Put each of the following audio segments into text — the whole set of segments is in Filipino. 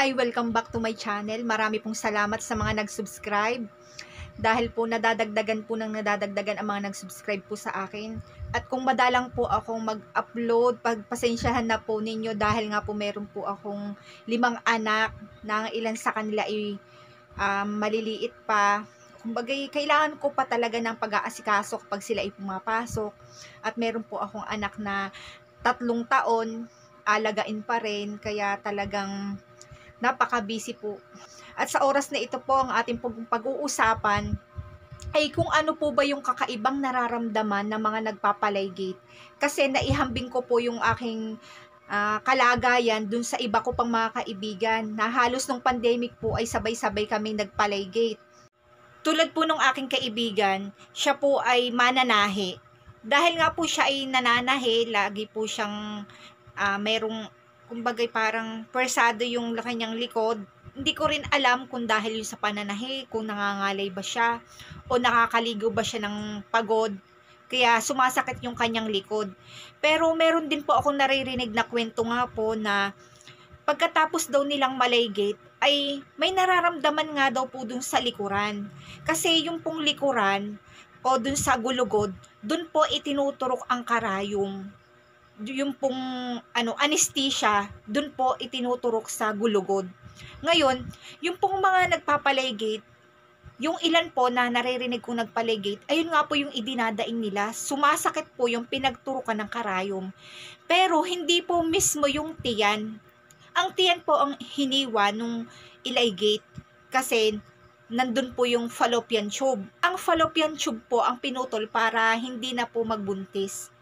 Hi, welcome back to my channel. Marami pong salamat sa mga nag-subscribe. Dahil po nadadagdagan ang mga nag-subscribe po sa akin. At kung madalang po akong mag-upload, pagpasensyahan na po ninyo dahil nga po meron po akong 5 anak na ang ilan sa kanila ay maliliit pa. Kumbaga, kailangan ko pa talaga ng pag-aasikaso kapag sila ay pumapasok. At meron po akong anak na 3 taon, alagain pa rin. Kaya talagang napaka-busy po. At sa oras na ito po, ang ating pag-uusapan ay kung ano po ba yung kakaibang nararamdaman ng mga nagpapalaygate. Kasi naihambing ko po yung aking kalagayan dun sa iba ko pang mga kaibigan na halos nung pandemic po ay sabay-sabay kaming nagpalaygate. Tulad po nung aking kaibigan, siya po ay mananahi. Dahil nga po siya ay nananahi, lagi po siyang merong kumbaga parang persado yung kanyang likod. Hindi ko rin alam kung dahil yung sa pananahi, kung nangangalay ba siya o nakakaligo ba siya ng pagod. Kaya sumasakit yung kanyang likod. Pero meron din po akong naririnig na kwento nga po na pagkatapos daw nilang malaygate ay may nararamdaman nga daw po dun sa likuran. Kasi yung pong likuran o dun sa gulugod, dun po itinuturok ang karayom. Yung pong anesthesia, dun po itinuturok sa gulugod. Ngayon, yung pong mga nagpapalaygate, yung ilan po na naririnig kong nagpalaygate, ayun nga po yung idinadaing nila, sumasakit po yung pinagturukan ng karayom. Pero hindi po mismo yung tiyan. Ang tiyan po ang hiniwa nung ilaygate kasi nandun po yung fallopian tube. Ang fallopian tube po ang pinutol para hindi na po magbuntis.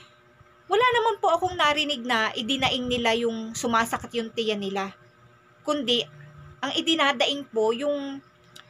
Wala naman po akong narinig na idinaing nila yung sumasakit yung tiyan nila. Kundi, ang idinadaing po yung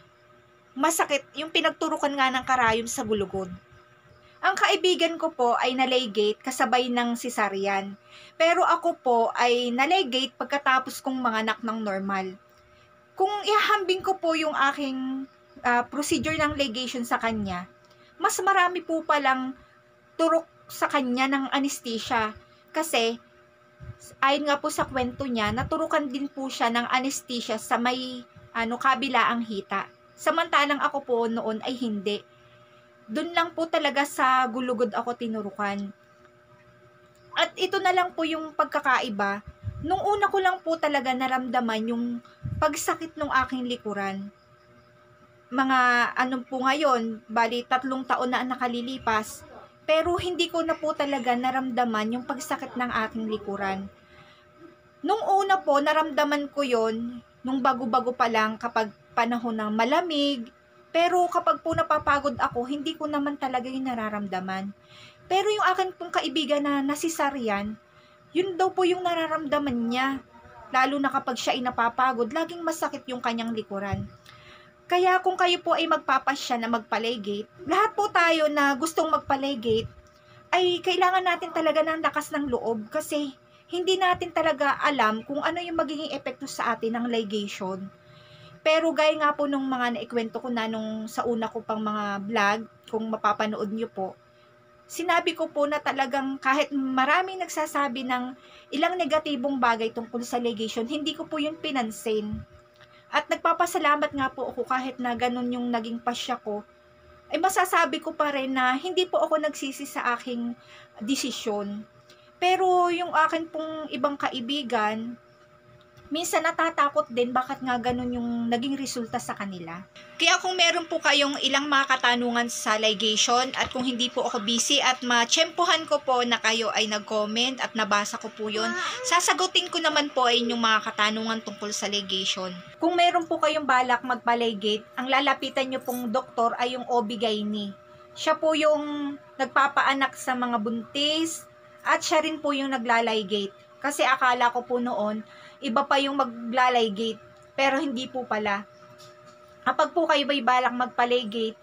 masakit, yung pinagturukan nga ng karayom sa gulugod. Ang kaibigan ko po ay nalaygate kasabay ng cesarean. Pero ako po ay nalaygate pagkatapos kong manganak ng normal. Kung ihahambing ko po yung aking procedure ng ligation sa kanya, mas marami po palang turok sa kanya ng anesthesia. Kasi, ayon nga po sa kwento niya, naturukan din po siya ng anesthesia sa may kabilaang hita. Samantalang ako po noon ay hindi. Doon lang po talaga sa gulugod ako tinurukan. At ito na lang po yung pagkakaiba. Nung una ko lang po talaga naramdaman yung pagsakit ng aking likuran. Mga po ngayon, bali 3 taon na nakalilipas, pero hindi ko na po talaga naramdaman yung pagsakit ng aking likuran. Nung una po, naramdaman ko yon nung bago-bago pa lang kapag panahon ng malamig. Pero kapag po napapagod ako, hindi ko naman talaga yung nararamdaman. Pero yung akin pong kaibigan na nasisaryan, yun daw po yung nararamdaman niya. Lalo na kapag siya ay napapagod, laging masakit yung kanyang likuran. Kaya kung kayo po ay magpapasya na magpalaygate, lahat po tayo na gustong magpalaygate, ay kailangan natin talaga ng lakas ng loob kasi hindi natin talaga alam kung ano yung magiging epekto sa atin ng ligation. Pero gaya nga po nung mga naikwento ko na nung sa una ko pang mga vlog, kung mapapanood nyo po, sinabi ko po na talagang kahit maraming nagsasabi ng ilang negatibong bagay tungkol sa ligation, hindi ko po yun pinansin. At nagpapasalamat nga po ako kahit na ganun yung naging pasya ko, ay masasabi ko pa rin na hindi po ako nagsisi sa aking desisyon. Pero yung akin pong ibang kaibigan, minsan natatakot din bakit nga ganun yung naging resulta sa kanila. Kaya kung meron po kayong ilang mga katanungan sa ligation at kung hindi po ako busy at matsyempohan ko po na kayo ay nag-comment at nabasa ko po yun, sasagutin ko naman po ay inyong mga katanungan tungkol sa ligation. Kung meron po kayong balak magpa-ligate, ang lalapitan nyo pong doktor ay yung OB-GYN. Siya po yung nagpapaanak sa mga buntis at siya rin po yung naglaligate. Kasi akala ko po noon, iba pa yung maglaligate, pero hindi po pala. Kapag po kayo may balak magpa-ligate,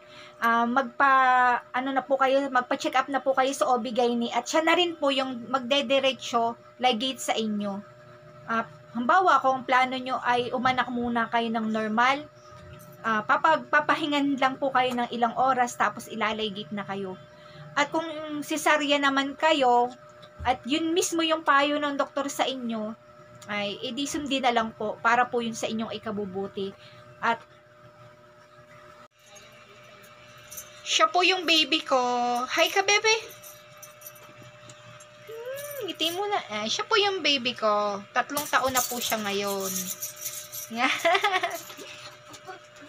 magpa-check up na po kayo sa OB-GYN at siya na rin po yung magdediretso ligate sa inyo. Halimbawa, kung plano nyo ay umanak muna kayo ng normal, papahingan lang po kayo ng ilang oras tapos ilaligate na kayo. At kung cesarean naman kayo, at yun mismo yung payo ng doktor sa inyo, ay edi sundin na lang po para po yun sa inyong ikabubuti. At siya po yung baby ko. Hi ka, bebe. Ngiti mo na. Siya po yung baby ko. 3 taon na po siya ngayon.